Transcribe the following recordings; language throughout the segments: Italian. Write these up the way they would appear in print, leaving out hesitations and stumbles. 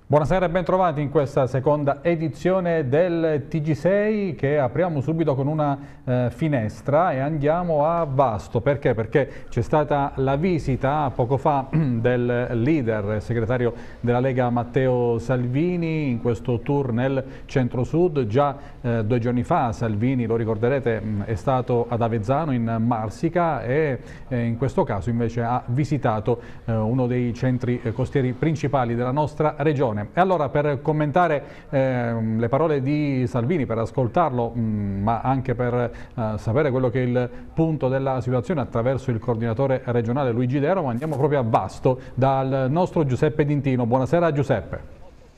Buonasera e bentrovati in questa seconda edizione del TG6 che apriamo subito con una finestra e andiamo a Vasto. Perché? Perché c'è stata la visita poco fa del leader segretario della Lega Matteo Salvini in questo tour nel centro-sud. Già 2 giorni fa Salvini, lo ricorderete, è stato ad Avezzano in Marsica e in questo caso invece ha visitato uno dei centri costieri principali della nostra regione. E allora, per commentare le parole di Salvini, per ascoltarlo, ma anche per sapere quello che è il punto della situazione attraverso il coordinatore regionale Luigi Deramo, andiamo proprio a Vasto dal nostro Giuseppe D'Intino. Buonasera Giuseppe.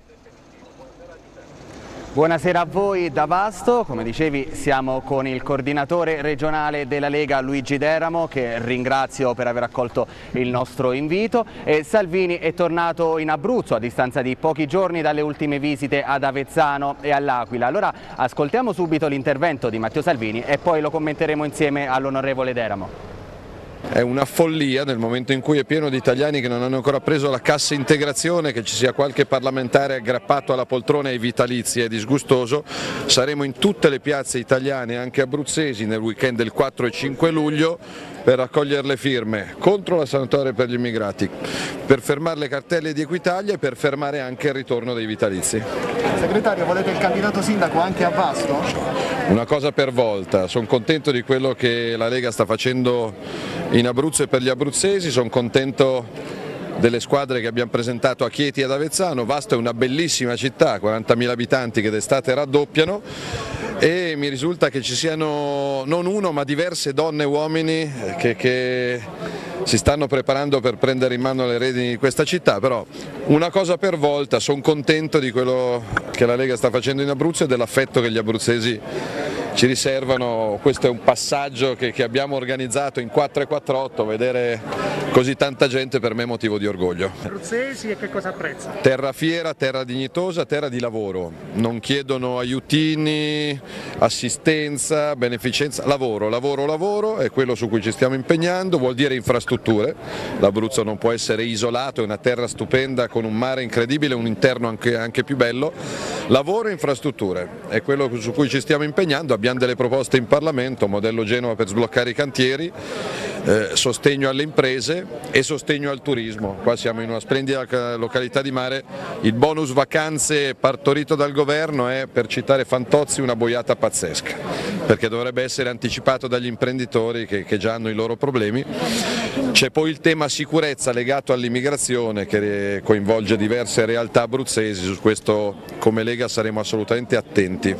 Buonasera a voi da Vasto. Come dicevi, siamo con il coordinatore regionale della Lega Luigi Deramo, che ringrazio per aver accolto il nostro invito. Salvini è tornato in Abruzzo a distanza di pochi giorni dalle ultime visite ad Avezzano e all'Aquila. Allora ascoltiamo subito l'intervento di Matteo Salvini e poi lo commenteremo insieme all'onorevole Deramo. È una follia nel momento in cui è pieno di italiani che non hanno ancora preso la cassa integrazione, che ci sia qualche parlamentare aggrappato alla poltrona ai vitalizi, è disgustoso. Saremo in tutte le piazze italiane, anche abruzzesi, nel weekend del 4 e 5 luglio per raccogliere le firme contro la sanatoria per gli immigrati, per fermare le cartelle di Equitalia e per fermare anche il ritorno dei vitalizi. Segretario, volete il candidato sindaco anche a Vasto? Una cosa per volta, sono contento di quello che la Lega sta facendo in Abruzzo e per gli abruzzesi, sono contento delle squadre che abbiamo presentato a Chieti e ad Avezzano. Vasto è una bellissima città, 40.000 abitanti che d'estate raddoppiano, e mi risulta che ci siano non uno ma diverse donne e uomini che si stanno preparando per prendere in mano le redini di questa città. Però una cosa per volta, sono contento di quello che la Lega sta facendo in Abruzzo e dell'affetto che gli abruzzesi ci riservano. Questo è un passaggio che abbiamo organizzato in 448, vedere così tanta gente per me è motivo di orgoglio. Abruzzesi, e che cosa apprezza? Terra fiera, terra dignitosa, terra di lavoro, non chiedono aiutini, assistenza, beneficenza, lavoro è quello su cui ci stiamo impegnando, vuol dire infrastrutture. L'Abruzzo non può essere isolato, è una terra stupenda con un mare incredibile, un interno anche più bello. Lavoro e infrastrutture è quello su cui ci stiamo impegnando. Abbiamo delle proposte in Parlamento, modello Genova per sbloccare i cantieri, sostegno alle imprese e sostegno al turismo. Qua siamo in una splendida località di mare, il bonus vacanze partorito dal governo è, per citare Fantozzi, una boiata pazzesca, perché dovrebbe essere anticipato dagli imprenditori che già hanno i loro problemi. C'è poi il tema sicurezza legato all'immigrazione che coinvolge diverse realtà abruzzesi, su questo come Lega saremo assolutamente attenti.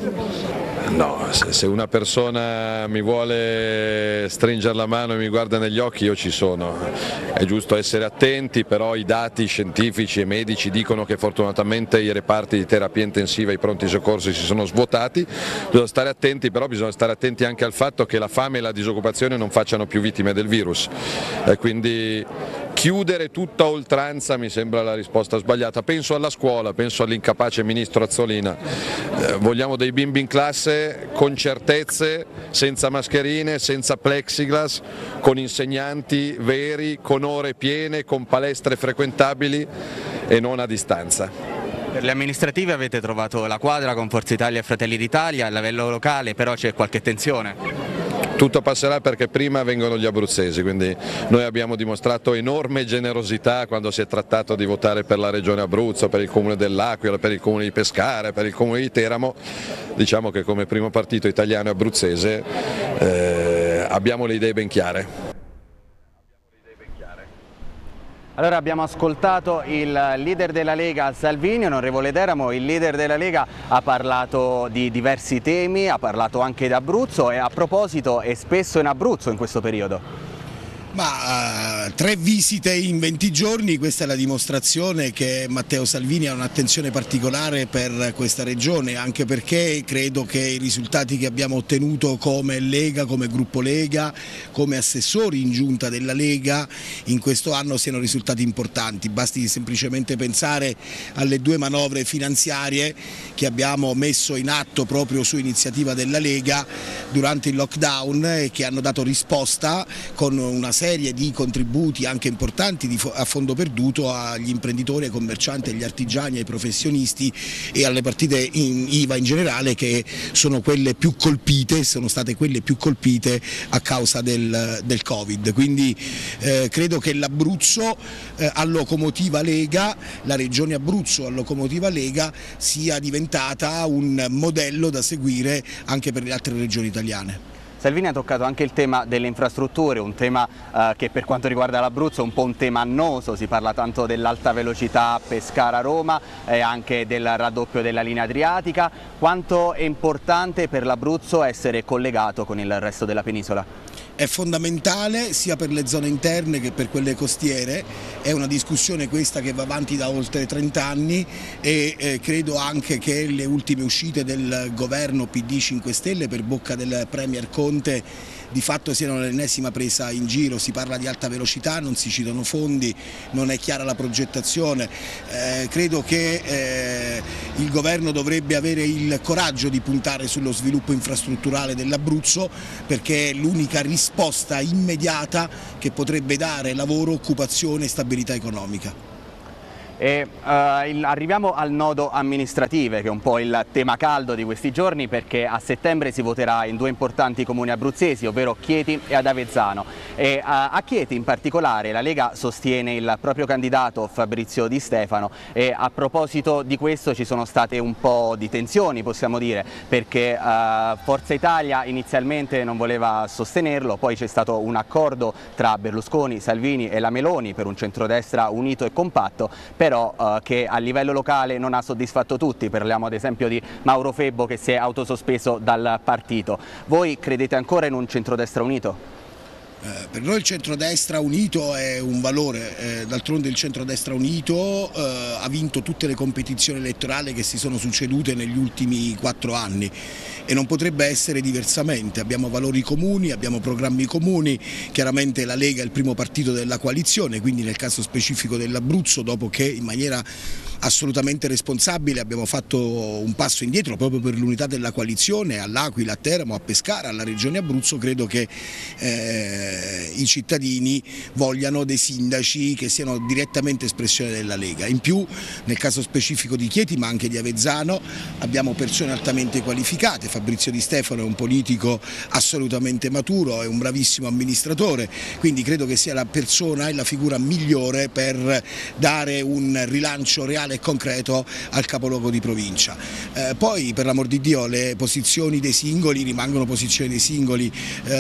No, se una persona mi vuole stringere la mano e mi guarda negli occhi, io ci sono. È giusto essere attenti, però i dati scientifici e medici dicono che fortunatamente i reparti di terapia intensiva e i pronti soccorsi si sono svuotati. Bisogna stare attenti, però bisogna stare attenti anche al fatto che la fame e la disoccupazione non facciano più vittime del virus. E quindi chiudere tutta oltranza mi sembra la risposta sbagliata. Penso alla scuola, penso all'incapace ministro Azzolina. Vogliamo dei bimbi in classe con certezze, senza mascherine, senza plexiglass, con insegnanti veri, con ore piene, con palestre frequentabili e non a distanza. Per le amministrative avete trovato la quadra con Forza Italia e Fratelli d'Italia, a livello locale però c'è qualche tensione? Tutto passerà perché prima vengono gli abruzzesi, quindi noi abbiamo dimostrato enorme generosità quando si è trattato di votare per la regione Abruzzo, per il comune dell'Aquila, per il comune di Pescara, per il comune di Teramo. Diciamo che come primo partito italiano e abruzzese abbiamo le idee ben chiare. Allora abbiamo ascoltato il leader della Lega Salvini, onorevole Deramo. Il leader della Lega ha parlato di diversi temi, ha parlato anche di Abruzzo e a proposito è spesso in Abruzzo in questo periodo. Ma 3 visite in 20 giorni, questa è la dimostrazione che Matteo Salvini ha un'attenzione particolare per questa regione, anche perché credo che i risultati che abbiamo ottenuto come Lega, come gruppo Lega, come assessori in giunta della Lega in questo anno siano risultati importanti. Basti semplicemente pensare alle 2 manovre finanziarie che abbiamo messo in atto proprio su iniziativa della Lega durante il lockdown e che hanno dato risposta con una serie di contributi anche importanti a fondo perduto agli imprenditori, ai commercianti, agli artigiani, ai professionisti e alle partite IVA in generale, che sono quelle più colpite, sono state quelle più colpite a causa del Covid. Quindi credo che l'Abruzzo a locomotiva Lega, la regione Abruzzo a locomotiva Lega, sia diventata un modello da seguire anche per le altre regioni italiane. Salvini ha toccato anche il tema delle infrastrutture, un tema che per quanto riguarda l'Abruzzo è un po' un tema annoso, si parla tanto dell'alta velocità Pescara-Roma e anche del raddoppio della linea adriatica. Quanto è importante per l'Abruzzo essere collegato con il resto della penisola? È fondamentale sia per le zone interne che per quelle costiere, è una discussione questa che va avanti da oltre 30 anni e credo anche che le ultime uscite del governo PD 5 Stelle per bocca del Premier Conte di fatto siano l'ennesima presa in giro. Si parla di alta velocità, non si citano fondi, non è chiara la progettazione. Credo che il governo dovrebbe avere il coraggio di puntare sullo sviluppo infrastrutturale dell'Abruzzo, perché è l'unica risposta immediata che potrebbe dare lavoro, occupazione e stabilità economica. Arriviamo al nodo amministrative, che è un po' il tema caldo di questi giorni, perché a settembre si voterà in due importanti comuni abruzzesi, ovvero Chieti e ad Avezzano. A Chieti in particolare la Lega sostiene il proprio candidato Fabrizio Di Stefano e a proposito di questo ci sono state un po' di tensioni, possiamo dire, perché Forza Italia inizialmente non voleva sostenerlo, poi c'è stato un accordo tra Berlusconi, Salvini e la Meloni per un centrodestra unito e compatto, però che a livello locale non ha soddisfatto tutti. Parliamo ad esempio di Mauro Febbo, che si è autosospeso dal partito. Voi credete ancora in un centrodestra unito? Per noi il centrodestra unito è un valore, d'altronde il centrodestra unito ha vinto tutte le competizioni elettorali che si sono succedute negli ultimi 4 anni e non potrebbe essere diversamente. Abbiamo valori comuni, abbiamo programmi comuni, chiaramente la Lega è il primo partito della coalizione, quindi nel caso specifico dell'Abruzzo, dopo che in maniera assolutamente responsabile abbiamo fatto un passo indietro proprio per l'unità della coalizione all'Aquila, a Teramo, a Pescara, alla regione Abruzzo, credo che i cittadini vogliano dei sindaci che siano direttamente espressione della Lega. In più nel caso specifico di Chieti ma anche di Avezzano abbiamo persone altamente qualificate. Fabrizio Di Stefano è un politico assolutamente maturo, è un bravissimo amministratore, quindi credo che sia la persona e la figura migliore per dare un rilancio reale e concreto al capoluogo di provincia. Poi per l'amor di Dio le posizioni dei singoli rimangono posizioni dei singoli,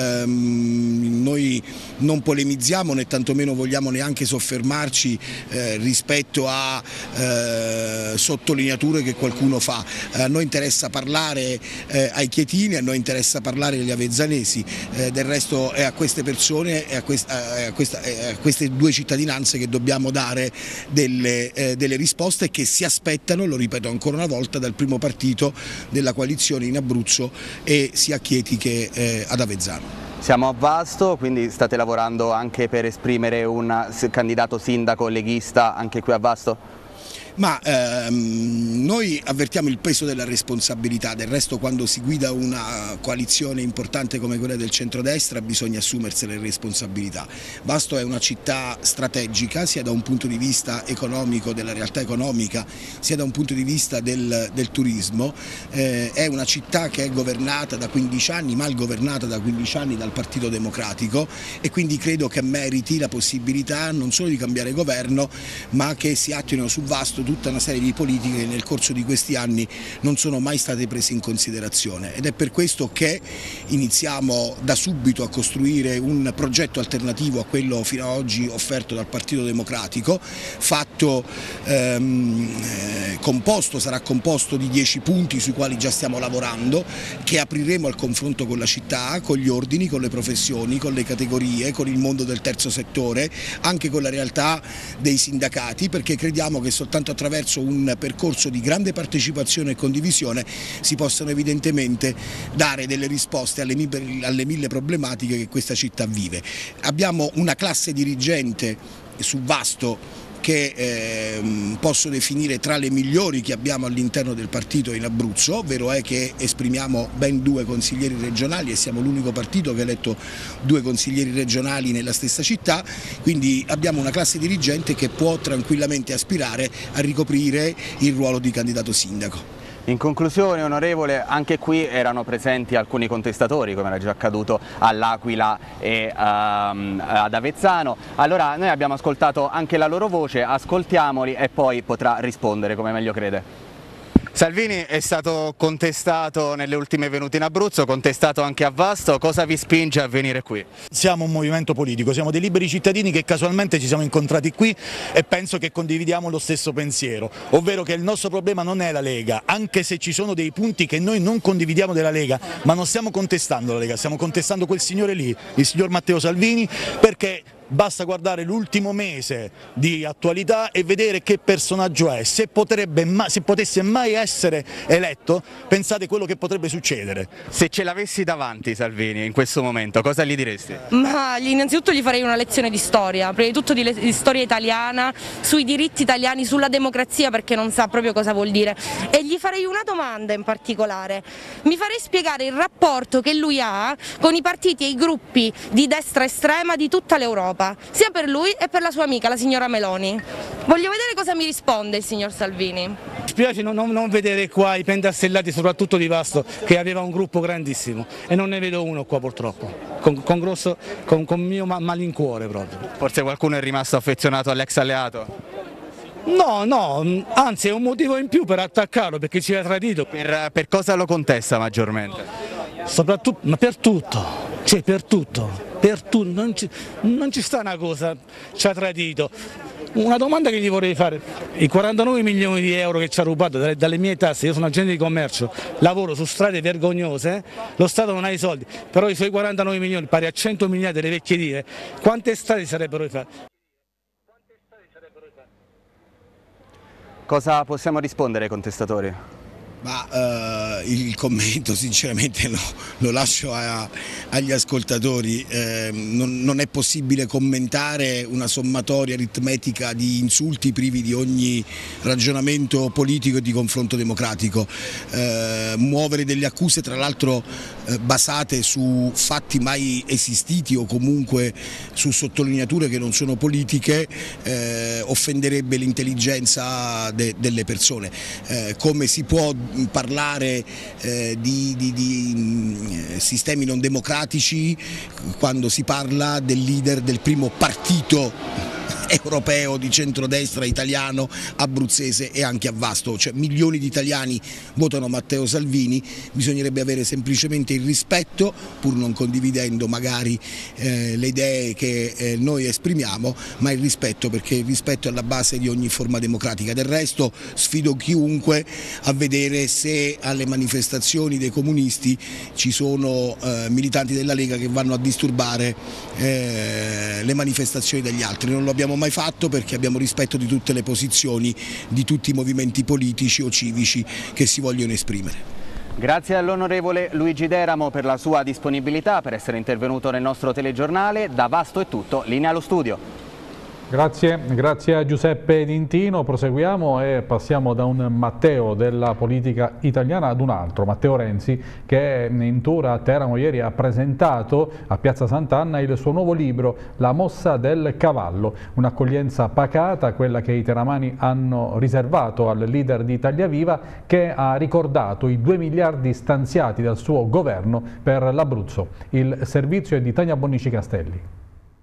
noi non polemizziamo né tantomeno vogliamo neanche soffermarci rispetto a sottolineature che qualcuno fa. A noi interessa parlare ai chietini, a noi interessa parlare agli avezzanesi, del resto è a queste persone e a queste due cittadinanze che dobbiamo dare delle risposte che si aspettano, lo ripeto ancora una volta, dal primo partito della coalizione in Abruzzo e sia a Chieti che ad Avezzano. Siamo a Vasto, quindi state lavorando anche per esprimere un candidato sindaco leghista anche qui a Vasto? Ma noi avvertiamo il peso della responsabilità, del resto quando si guida una coalizione importante come quella del centrodestra bisogna assumersi le responsabilità. Vasto è una città strategica sia da un punto di vista economico, della realtà economica, sia da un punto di vista del turismo, è una città che è governata da 15 anni, mal governata da 15 anni dal Partito Democratico e quindi credo che meriti la possibilità non solo di cambiare governo ma che si attuino su Vasto tutta una serie di politiche che nel corso di questi anni non sono mai state prese in considerazione ed è per questo che iniziamo da subito a costruire un progetto alternativo a quello fino ad oggi offerto dal Partito Democratico, sarà composto di 10 punti sui quali già stiamo lavorando, che apriremo al confronto con la città, con gli ordini, con le professioni, con le categorie, con il mondo del terzo settore, anche con la realtà dei sindacati, perché crediamo che soltanto attraverso un percorso di grande partecipazione e condivisione si possano evidentemente dare delle risposte alle 1000 problematiche che questa città vive. Abbiamo una classe dirigente su Vasto che che posso definire tra le migliori che abbiamo all'interno del partito in Abruzzo. Vero è che esprimiamo ben 2 consiglieri regionali e siamo l'unico partito che ha eletto 2 consiglieri regionali nella stessa città, quindi abbiamo una classe dirigente che può tranquillamente aspirare a ricoprire il ruolo di candidato sindaco. In conclusione, onorevole, anche qui erano presenti alcuni contestatori, come era già accaduto all'Aquila e ad Avezzano. Allora noi abbiamo ascoltato anche la loro voce, ascoltiamoli e poi potrà rispondere come meglio crede. Salvini è stato contestato nelle ultime venute in Abruzzo, contestato anche a Vasto, cosa vi spinge a venire qui? Siamo un movimento politico, siamo dei liberi cittadini che casualmente ci siamo incontrati qui e penso che condividiamo lo stesso pensiero, ovvero che il nostro problema non è la Lega, anche se ci sono dei punti che noi non condividiamo della Lega, ma non stiamo contestando la Lega, stiamo contestando quel signore lì, il signor Matteo Salvini, perché basta guardare l'ultimo mese di attualità e vedere che personaggio è. Se potesse mai essere eletto, pensate quello che potrebbe succedere. Se ce l'avessi davanti Salvini in questo momento, cosa gli diresti? Ma innanzitutto gli farei una lezione di storia, prima di tutto di storia italiana, sui diritti italiani, sulla democrazia, perché non sa proprio cosa vuol dire. E gli farei una domanda in particolare, mi farei spiegare il rapporto che lui ha con i partiti e i gruppi di destra estrema di tutta l'Europa, sia per lui e per la sua amica, la signora Meloni. Voglio vedere cosa mi risponde il signor Salvini. Mi spiace non vedere qua i pentastellati, soprattutto di Vasto, che aveva un gruppo grandissimo, e non ne vedo uno qua purtroppo, con mio malincuore proprio. Forse qualcuno è rimasto affezionato all'ex alleato? No, anzi è un motivo in più per attaccarlo, perché ci ha tradito. Per cosa lo contesta maggiormente? Soprattutto, ma per tutto, cioè per tutto. Non ci sta una cosa, ci ha tradito. Una domanda che gli vorrei fare: i 49 milioni di euro che ci ha rubato dalle mie tasse, io sono agente di commercio, lavoro su strade vergognose, lo Stato non ha i soldi, però i suoi 49 milioni pari a 100 miliardi delle vecchie lire, quante strade sarebbero fatte? Cosa possiamo rispondere ai contestatori? Ma il commento sinceramente lo lascio agli ascoltatori, non è possibile commentare una sommatoria aritmetica di insulti privi di ogni ragionamento politico e di confronto democratico, muovere delle accuse tra l'altro basate su fatti mai esistiti o comunque su sottolineature che non sono politiche, offenderebbe l'intelligenza delle persone. Come si può parlare di sistemi non democratici quando si parla del leader del primo partito europeo di centrodestra italiano, abruzzese e anche a Vasto? Cioè, milioni di italiani votano Matteo Salvini, bisognerebbe avere semplicemente il rispetto, pur non condividendo magari le idee che noi esprimiamo, ma il rispetto, perché il rispetto è alla base di ogni forma democratica. Del resto sfido chiunque a vedere se alle manifestazioni dei comunisti ci sono militanti della Lega che vanno a disturbare le manifestazioni degli altri. Non lo abbiamo mai fatto, perché abbiamo rispetto di tutte le posizioni, di tutti i movimenti politici o civici che si vogliono esprimere. Grazie all'onorevole Luigi Deramo per la sua disponibilità, per essere intervenuto nel nostro telegiornale. Da Vasto è tutto, linea allo studio. Grazie a Giuseppe D'Intino. Proseguiamo e passiamo da un Matteo della politica italiana ad un altro, Matteo Renzi, che in tour a Teramo ieri ha presentato a Piazza Sant'Anna il suo nuovo libro La mossa del cavallo, un'accoglienza pacata, quella che i teramani hanno riservato al leader di Italia Viva, che ha ricordato i 2 miliardi stanziati dal suo governo per l'Abruzzo. Il servizio è di Tania Bonnici Castelli.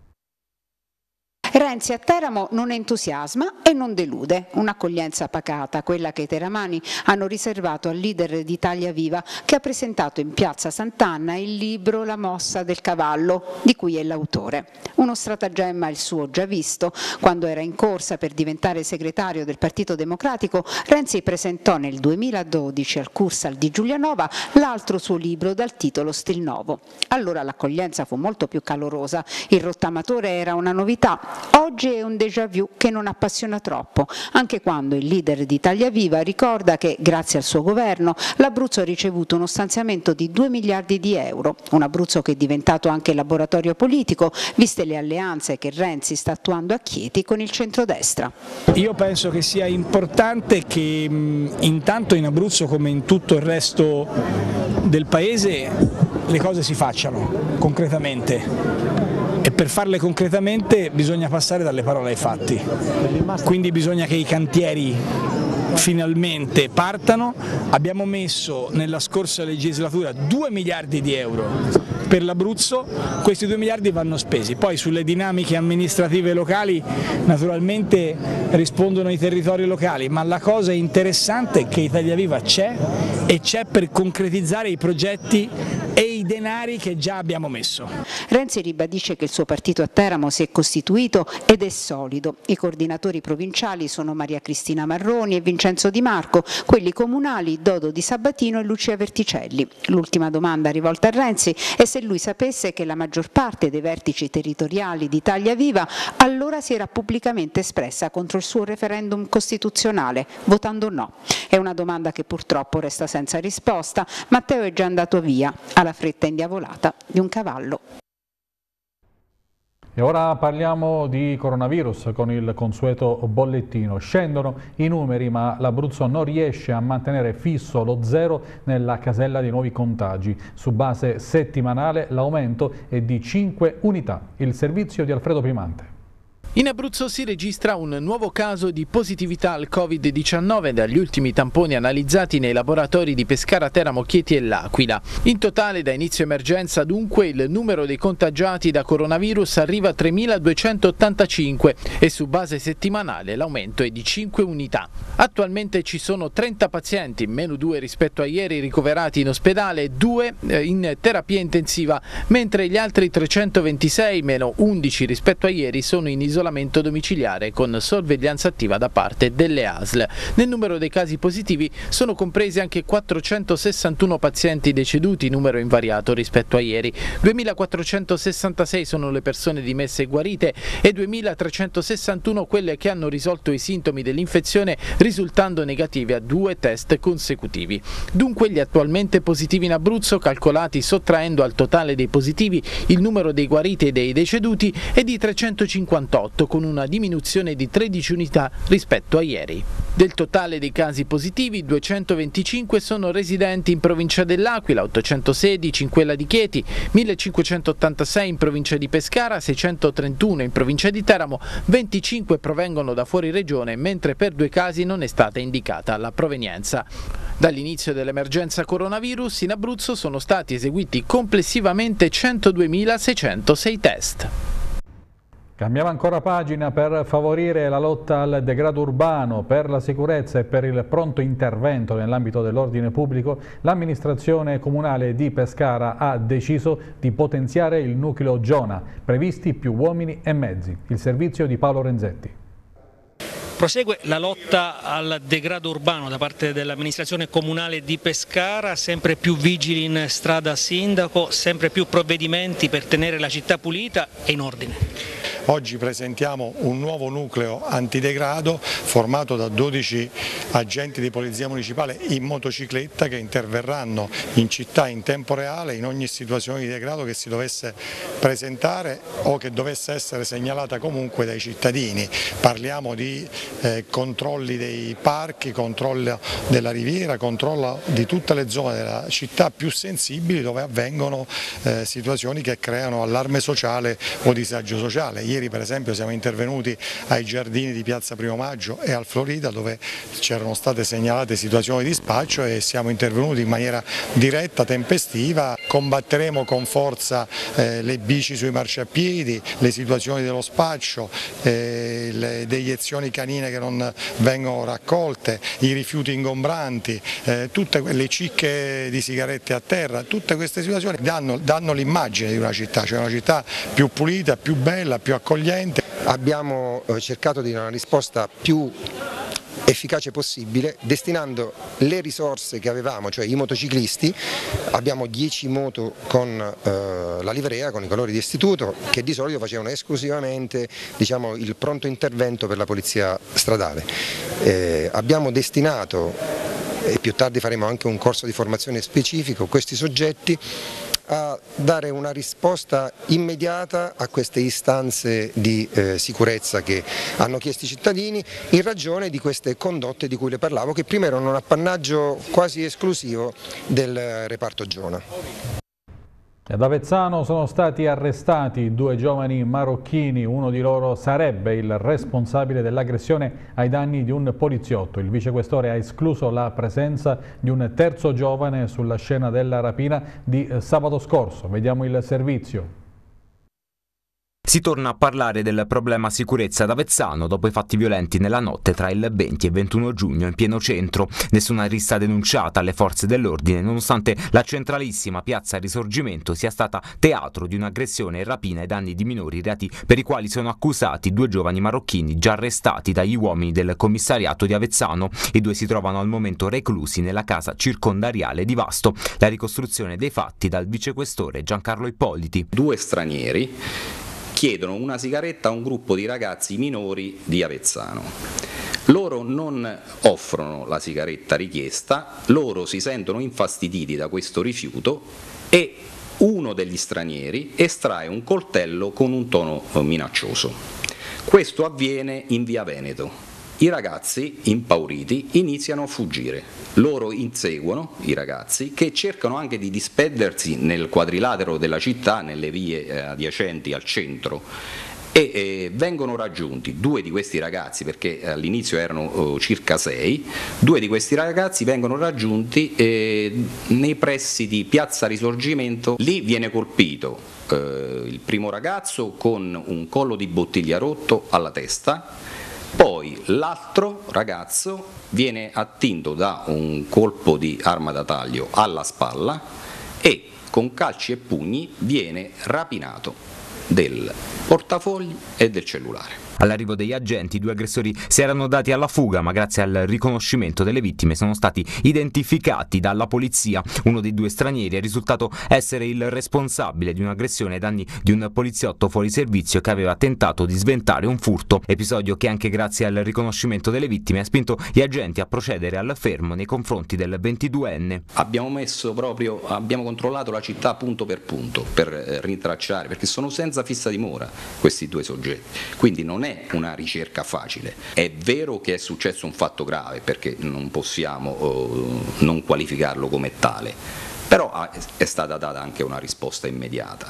Renzi a Teramo non entusiasma e non delude, un'accoglienza pacata, quella che i teramani hanno riservato al leader di Italia Viva, che ha presentato in Piazza Sant'Anna il libro La mossa del cavallo, di cui è l'autore. Uno stratagemma il suo già visto: quando era in corsa per diventare segretario del Partito Democratico, Renzi presentò nel 2012 al Cursal di Giulianova l'altro suo libro dal titolo Stil Novo. Allora l'accoglienza fu molto più calorosa, il rottamatore era una novità, Oggi è un déjà vu che non appassiona troppo, anche quando il leader di Italia Viva ricorda che, grazie al suo governo, l'Abruzzo ha ricevuto uno stanziamento di 2 miliardi di euro, un Abruzzo che è diventato anche laboratorio politico, viste le alleanze che Renzi sta attuando a Chieti con il centrodestra. Io penso che sia importante che intanto in Abruzzo, come in tutto il resto del Paese, le cose si facciano concretamente. E per farle concretamente bisogna passare dalle parole ai fatti, quindi bisogna che i cantieri finalmente partano. Abbiamo messo nella scorsa legislatura 2 miliardi di euro per l'Abruzzo, questi 2 miliardi vanno spesi, poi sulle dinamiche amministrative locali naturalmente rispondono i territori locali, ma la cosa interessante è che Italia Viva c'è e c'è per concretizzare i progetti e i denari che già abbiamo messo. Renzi ribadisce che il suo partito a Teramo si è costituito ed è solido. I coordinatori provinciali sono Maria Cristina Marroni e Vincenzo Di Marco, quelli comunali Dodo Di Sabatino e Lucia Verticelli. L'ultima domanda rivolta a Renzi è se lui sapesse che la maggior parte dei vertici territoriali di Italia Viva allora si era pubblicamente espressa contro il suo referendum costituzionale, votando no. È una domanda che purtroppo resta senza risposta. Matteo è già andato via, alla fretta indiavolata di un cavallo. E ora parliamo di coronavirus con il consueto bollettino. Scendono i numeri, ma l'Abruzzo non riesce a mantenere fisso lo zero nella casella dei nuovi contagi. Su base settimanale l'aumento è di 5 unità. Il servizio di Alfredo Primante. In Abruzzo si registra un nuovo caso di positività al Covid-19 dagli ultimi tamponi analizzati nei laboratori di Pescara, Teramo, Chieti e L'Aquila. In totale da inizio emergenza dunque il numero dei contagiati da coronavirus arriva a 3.285 e su base settimanale l'aumento è di 5 unità. Attualmente ci sono 30 pazienti, meno 2 rispetto a ieri, ricoverati in ospedale e 2 in terapia intensiva, mentre gli altri 326, meno 11 rispetto a ieri, sono in isolamento domiciliare con sorveglianza attiva da parte delle ASL. Nel numero dei casi positivi sono compresi anche 461 pazienti deceduti, numero invariato rispetto a ieri. 2.466 sono le persone dimesse e guarite e 2.361 quelle che hanno risolto i sintomi dell'infezione risultando negative a 2 test consecutivi. Dunque gli attualmente positivi in Abruzzo, calcolati sottraendo al totale dei positivi il numero dei guariti e dei deceduti, è di 358, con una diminuzione di 13 unità rispetto a ieri. Del totale dei casi positivi, 225 sono residenti in provincia dell'Aquila, 816 in quella di Chieti, 1586 in provincia di Pescara, 631 in provincia di Teramo, 25 provengono da fuori regione, mentre per 2 casi non è stata indicata la provenienza. Dall'inizio dell'emergenza coronavirus in Abruzzo sono stati eseguiti complessivamente 102.606 test. Cambiamo ancora pagina per favorire la lotta al degrado urbano, per la sicurezza e per il pronto intervento nell'ambito dell'ordine pubblico. L'amministrazione comunale di Pescara ha deciso di potenziare il nucleo Giona, previsti più uomini e mezzi. Il servizio di Paolo Renzetti. Prosegue la lotta al degrado urbano da parte dell'amministrazione comunale di Pescara, sempre più vigili in strada sindaco, sempre più provvedimenti per tenere la città pulita e in ordine. Oggi presentiamo un nuovo nucleo antidegrado formato da 12 agenti di polizia municipale in motocicletta che interverranno in città in tempo reale in ogni situazione di degrado che si dovesse presentare o che dovesse essere segnalata comunque dai cittadini. Parliamo di controlli dei parchi, controllo della riviera, controllo di tutte le zone della città più sensibili dove avvengono situazioni che creano allarme sociale o disagio sociale. Ieri per esempio siamo intervenuti ai giardini di Piazza Primo Maggio e al Florida dove c'erano state segnalate situazioni di spaccio e siamo intervenuti in maniera diretta, tempestiva. Combatteremo con forza le bici sui marciapiedi, le situazioni dello spaccio, le deiezioni canine che non vengono raccolte, i rifiuti ingombranti, tutte le cicche di sigarette a terra, tutte queste situazioni danno l'immagine di una città, cioè una città più pulita, più bella, più accogliente. Abbiamo cercato di dare una risposta più efficace possibile destinando le risorse che avevamo, cioè i motociclisti. Abbiamo 10 moto con la livrea, con i colori di istituto, che di solito facevano esclusivamente, diciamo, il pronto intervento per la polizia stradale. Abbiamo destinato, e più tardi faremo anche un corso di formazione specifico, questi soggetti a dare una risposta immediata a queste istanze di sicurezza che hanno chiesto i cittadini, in ragione di queste condotte di cui le parlavo, che prima erano un appannaggio quasi esclusivo del reparto Giona. Ad Avezzano sono stati arrestati 2 giovani marocchini, uno di loro sarebbe il responsabile dell'aggressione ai danni di un poliziotto. Il vicequestore ha escluso la presenza di un terzo giovane sulla scena della rapina di sabato scorso. Vediamo il servizio. Si torna a parlare del problema sicurezza ad Avezzano dopo i fatti violenti nella notte tra il 20 e 21 giugno in pieno centro. Nessuna rissa denunciata alle forze dell'ordine, nonostante la centralissima piazza Risorgimento sia stata teatro di un'aggressione e rapina ai danni di minori, reati per i quali sono accusati 2 giovani marocchini già arrestati dagli uomini del commissariato di Avezzano. I 2 si trovano al momento reclusi nella casa circondariale di Vasto. La ricostruzione dei fatti dal vicequestore Giancarlo Ippoliti. 2 stranieri chiedono una sigaretta a un gruppo di ragazzi minori di Avezzano. Loro non offrono la sigaretta richiesta, loro si sentono infastiditi da questo rifiuto e uno degli stranieri estrae un coltello con un tono minaccioso. Questo avviene in via Veneto. I ragazzi, impauriti, iniziano a fuggire. Loro inseguono i ragazzi, che cercano anche di disperdersi nel quadrilatero della città, nelle vie adiacenti al centro, e vengono raggiunti 2 di questi ragazzi, perché all'inizio erano circa 6, 2 di questi ragazzi vengono raggiunti nei pressi di piazza Risorgimento. Lì viene colpito il primo ragazzo con un collo di bottiglia rotto alla testa. Poi l'altro ragazzo viene attinto da un colpo di arma da taglio alla spalla e con calci e pugni viene rapinato del portafogli e del cellulare. All'arrivo degli agenti, i 2 aggressori si erano dati alla fuga, ma grazie al riconoscimento delle vittime sono stati identificati dalla polizia. Uno dei 2 stranieri è risultato essere il responsabile di un'aggressione ai danni di un poliziotto fuori servizio che aveva tentato di sventare un furto, episodio che anche grazie al riconoscimento delle vittime ha spinto gli agenti a procedere al fermo nei confronti del 22enne. Abbiamo controllato la città punto per rintracciare, perché sono senza fissa dimora questi 2 soggetti, quindi non è una ricerca facile. È vero che è successo un fatto grave, perché non possiamo non qualificarlo come tale, però è stata data anche una risposta immediata.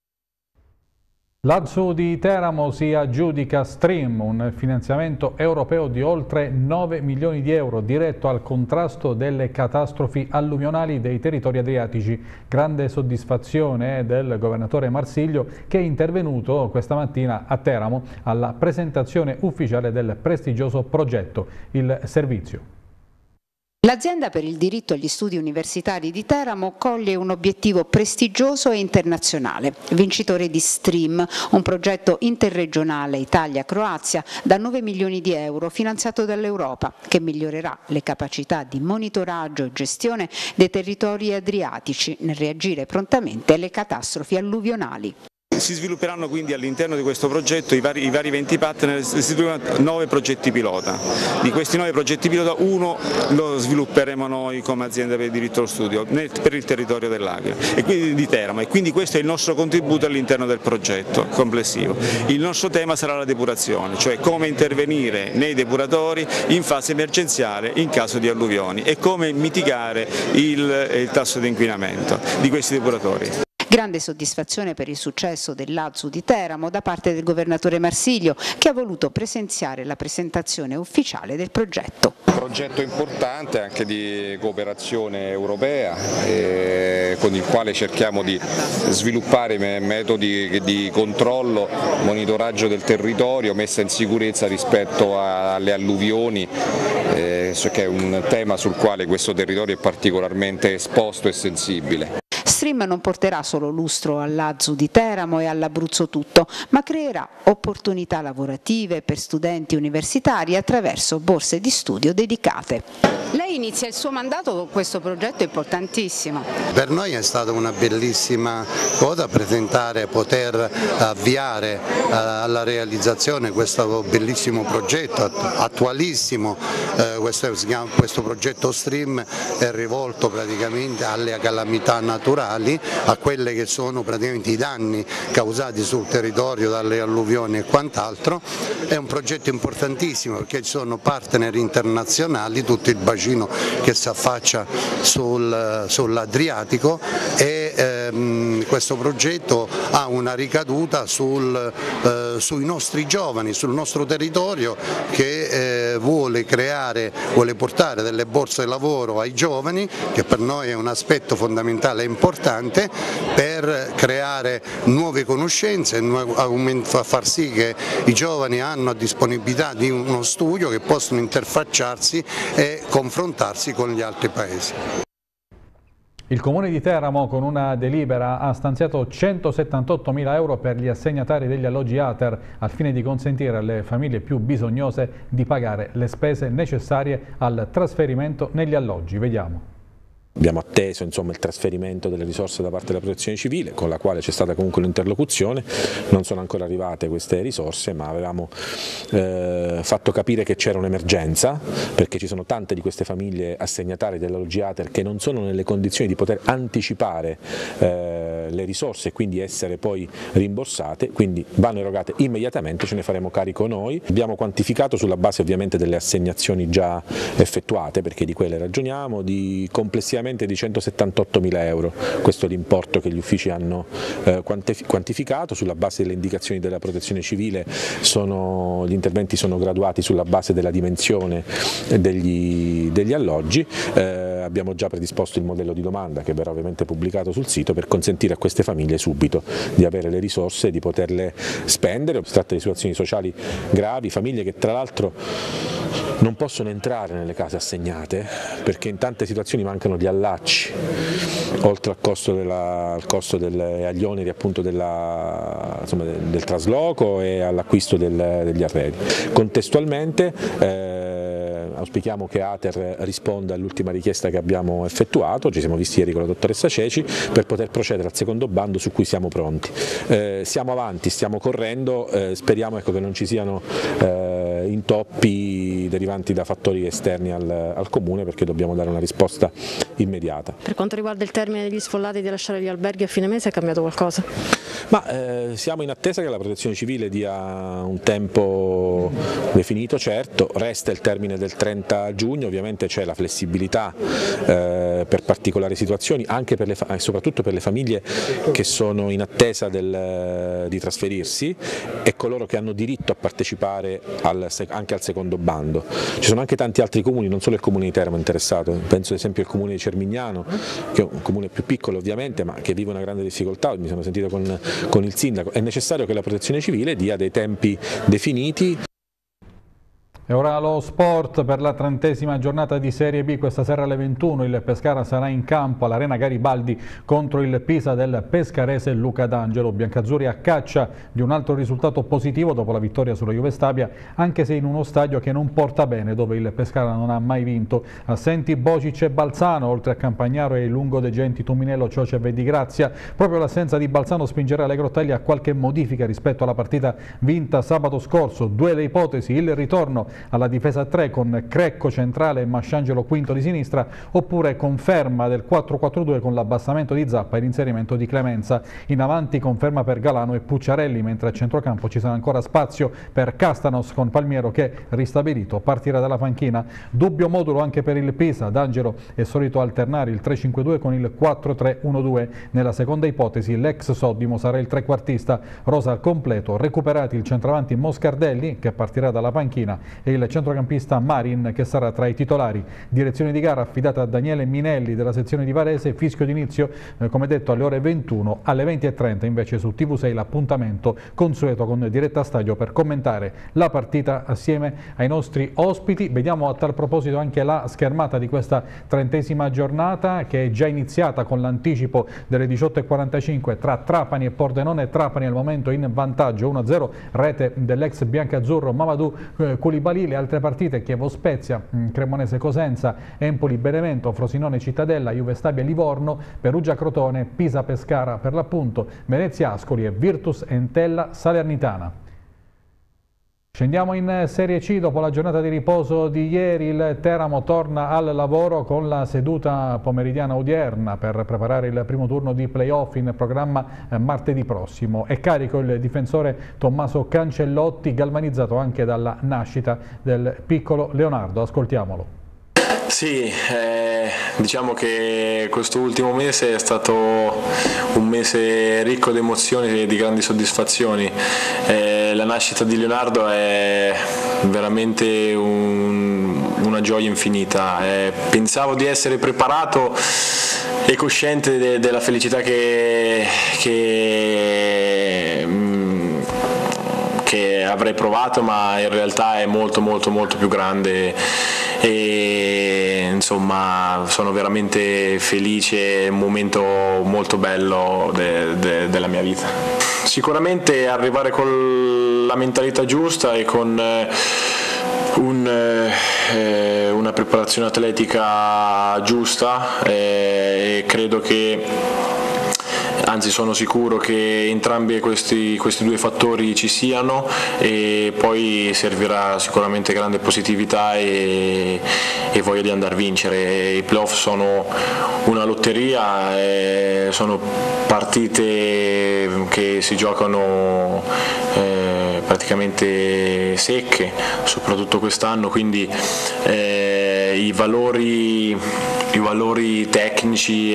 L'ADSU di Teramo si aggiudica Stream, un finanziamento europeo di oltre 9 milioni di euro diretto al contrasto delle catastrofi alluvionali dei territori adriatici. Grande soddisfazione del governatore Marsiglio, che è intervenuto questa mattina a Teramo alla presentazione ufficiale del prestigioso progetto. Il servizio. L'Azienda per il diritto agli studi universitari di Teramo coglie un obiettivo prestigioso e internazionale, vincitore di Stream, un progetto interregionale Italia-Croazia da 9 milioni di euro finanziato dall'Europa, che migliorerà le capacità di monitoraggio e gestione dei territori adriatici nel reagire prontamente alle catastrofi alluvionali. Si svilupperanno quindi all'interno di questo progetto i vari 20 partner, si svilupperanno 9 progetti pilota. Di questi 9 progetti pilota, uno lo svilupperemo noi come azienda per il diritto allo studio per il territorio dell'Aquila e quindi di Teramo, e quindi questo è il nostro contributo all'interno del progetto complessivo. Il nostro tema sarà la depurazione, cioè come intervenire nei depuratori in fase emergenziale in caso di alluvioni e come mitigare il tasso di inquinamento di questi depuratori. Grande soddisfazione per il successo dell'ADSU di Teramo da parte del governatore Marsiglio, che ha voluto presenziare la presentazione ufficiale del progetto. Un progetto importante anche di cooperazione europea, con il quale cerchiamo di sviluppare metodi di controllo, monitoraggio del territorio, messa in sicurezza rispetto alle alluvioni, che è un tema sul quale questo territorio è particolarmente esposto e sensibile. Stream non porterà solo lustro all'Azu di Teramo e all'Abruzzo tutto, ma creerà opportunità lavorative per studenti universitari attraverso borse di studio dedicate. Lei inizia il suo mandato con questo progetto importantissimo. Per noi è stata una bellissima cosa poter avviare alla realizzazione questo bellissimo progetto, attualissimo. Questo progetto Stream è rivolto praticamente alle calamità naturali, a quelle che sono praticamente i danni causati sul territorio dalle alluvioni e quant'altro. È un progetto importantissimo perché ci sono partner internazionali, tutto il bacino che si affaccia sull'Adriatico, e questo progetto ha una ricaduta sui nostri giovani, sul nostro territorio, che vuole portare delle borse di lavoro ai giovani, che per noi è un aspetto fondamentale e importante per creare nuove conoscenze, far sì che i giovani hanno disponibilità di uno studio, che possono interfacciarsi e confrontarsi con gli altri paesi. Il Comune di Teramo con una delibera ha stanziato 178.000 euro per gli assegnatari degli alloggi ATER al fine di consentire alle famiglie più bisognose di pagare le spese necessarie al trasferimento negli alloggi. Vediamo. Abbiamo atteso il trasferimento delle risorse da parte della Protezione Civile, con la quale c'è stata comunque un'interlocuzione. Non sono ancora arrivate queste risorse, ma avevamo fatto capire che c'era un'emergenza, perché ci sono tante di queste famiglie assegnatarie dell'alloggi ATER che non sono nelle condizioni di poter anticipare le risorse e quindi essere poi rimborsate, quindi vanno erogate immediatamente, ce ne faremo carico noi. Abbiamo quantificato sulla base ovviamente delle assegnazioni già effettuate, perché di quelle ragioniamo, complessivamente di 178.000 euro, questo è l'importo che gli uffici hanno quantificato. Sulla base delle indicazioni della Protezione Civile gli interventi sono graduati sulla base della dimensione degli alloggi. Abbiamo già predisposto il modello di domanda, che verrà ovviamente pubblicato sul sito, per consentire a queste famiglie subito di avere le risorse e di poterle spendere. Si tratta di situazioni sociali gravi, famiglie che tra l'altro non possono entrare nelle case assegnate perché in tante situazioni mancano gli allacci, oltre al costo agli oneri appunto del trasloco e all'acquisto degli arredi. Contestualmente auspichiamo che ATER risponda all'ultima richiesta che abbiamo effettuato, ci siamo visti ieri con la dottoressa Ceci, per poter procedere al secondo bando su cui siamo pronti. Siamo avanti, stiamo correndo, speriamo che non ci siano intoppi derivanti da fattori esterni al Comune, perché dobbiamo dare una risposta immediata. Per quanto riguarda il termine degli sfollati di lasciare gli alberghi a fine mese, è cambiato qualcosa? Siamo in attesa che la Protezione Civile dia un tempo definito, certo, resta il termine del 30 giugno, ovviamente c'è la flessibilità per particolari situazioni, anche soprattutto per le famiglie che sono in attesa di trasferirsi e coloro che hanno diritto a partecipare anche al secondo bando. Ci sono anche tanti altri comuni, non solo il comune di Teramo interessato, penso ad esempio al comune di Cermignano, che è un comune più piccolo ovviamente, ma che vive una grande difficoltà. Mi sono sentito con il sindaco, è necessario che la Protezione Civile dia dei tempi definiti. E ora lo sport per la 30ª giornata di Serie B. Questa sera alle 21 il Pescara sarà in campo all'Arena Garibaldi contro il Pisa del pescarese Luca D'Angelo. Biancazzurri a caccia di un altro risultato positivo dopo la vittoria sulla Juve Stabia, anche se in uno stadio che non porta bene, dove il Pescara non ha mai vinto. Assenti Bocic e Balzano, oltre a Campagnaro e Lungo De Genti, Tuminello, Ciocev e Di Grazia. Proprio l'assenza di Balzano spingerà le Grottelli a qualche modifica rispetto alla partita vinta sabato scorso. Due le ipotesi: il ritorno alla difesa a 3 con Crecco centrale e Masciangelo quinto di sinistra, oppure conferma del 4-4-2 con l'abbassamento di Zappa e l'inserimento di Clemenza. In avanti conferma per Galano e Pucciarelli, mentre a centrocampo ci sarà ancora spazio per Castanos, con Palmiero che, ristabilito, partirà dalla panchina. Dubbio modulo anche per il Pisa. D'Angelo è solito alternare il 3-5-2 con il 4-3-1-2. Nella seconda ipotesi l'ex Soddimo sarà il trequartista. Rosa al completo, recuperati il centravanti Moscardelli, che partirà dalla panchina, e il centrocampista Marin che sarà tra i titolari. Direzione di gara affidata a Daniele Minelli della sezione di Varese, fischio d'inizio come detto alle ore 21, alle 20:30 invece su TV6 l'appuntamento consueto con Diretta Stadio per commentare la partita assieme ai nostri ospiti. Vediamo a tal proposito anche la schermata di questa 30ª giornata che è già iniziata con l'anticipo delle 18:45 tra Trapani e Pordenone. Trapani al momento in vantaggio 1-0, rete dell'ex biancazzurro Mamadou Koulibaly. Le altre partite: Chievo Spezia, Cremonese Cosenza, Empoli Benevento, Frosinone Cittadella, Juve Stabia Livorno, Perugia Crotone, Pisa Pescara per l'appunto, Venezia Ascoli e Virtus Entella Salernitana. Scendiamo in Serie C. Dopo la giornata di riposo di ieri il Teramo torna al lavoro con la seduta pomeridiana odierna per preparare il primo turno di playoff in programma martedì prossimo. È carico il difensore Tommaso Cancellotti, galvanizzato anche dalla nascita del piccolo Leonardo. Ascoltiamolo. Sì, diciamo che questo ultimo mese è stato un mese ricco di emozioni e di grandi soddisfazioni. La nascita di Leonardo è veramente una gioia infinita. Pensavo di essere preparato e cosciente della felicità che avrei provato, ma in realtà è molto più grande e insomma sono veramente felice, è un momento molto bello della mia vita. Sicuramente arrivare con la mentalità giusta e con una preparazione atletica giusta, e credo che, anzi sono sicuro che entrambi questi due fattori ci siano, e poi servirà sicuramente grande positività e voglia di andare a vincere. I playoff sono una lotteria, sono partite che si giocano praticamente secche, soprattutto quest'anno, quindi i valori tecnici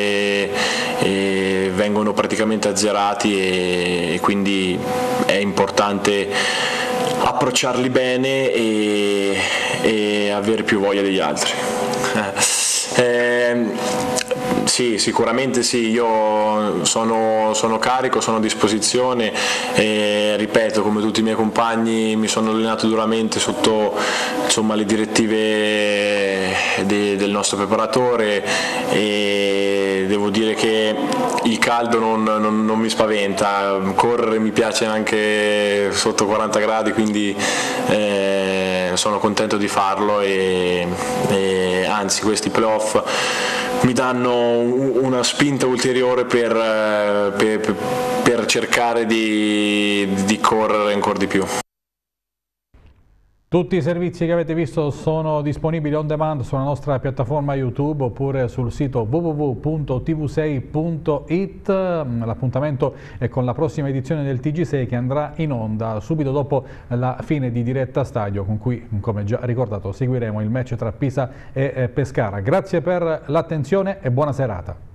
vengono praticamente azzerati, e quindi è importante approcciarli bene e avere più voglia degli altri. Sì, sicuramente sì, io sono carico, sono a disposizione, e ripeto, come tutti i miei compagni mi sono allenato duramente sotto le direttive del nostro preparatore, e devo dire che il caldo non mi spaventa, correre mi piace anche sotto 40 gradi, quindi sono contento di farlo, e anzi questi playoff mi danno una spinta ulteriore per cercare di correre ancora di più. Tutti i servizi che avete visto sono disponibili on demand sulla nostra piattaforma YouTube oppure sul sito www.tv6.it. L'appuntamento è con la prossima edizione del TG6 che andrà in onda subito dopo la fine di Diretta Stadio, con cui, come già ricordato, seguiremo il match tra Pisa e Pescara. Grazie per l'attenzione e buona serata.